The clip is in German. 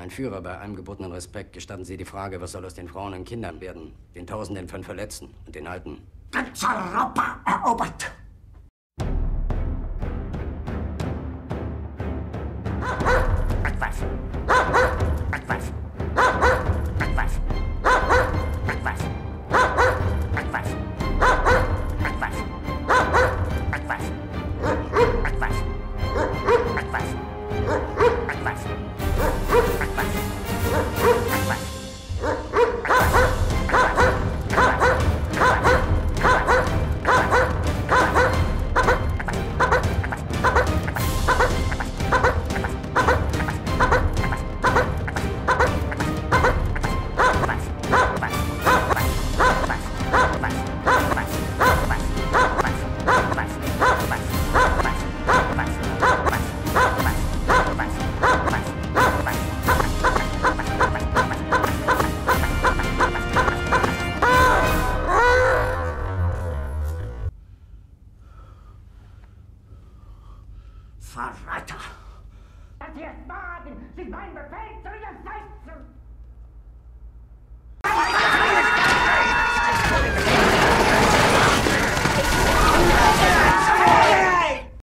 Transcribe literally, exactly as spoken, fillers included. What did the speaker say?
Mein Führer, bei allem gebotenen Respekt gestatten Sie die Frage, was soll aus den Frauen und Kindern werden, den Tausenden von Verletzten und den Alten? Ganz Europa erobert! Und was? Und was? Und was? Und was? Und was? Und was? Und was? Und was? Und was? Und was? Und was? Und was? Verräter! Das hier ist Wagen! Sie mein Befehl zu widersetzen!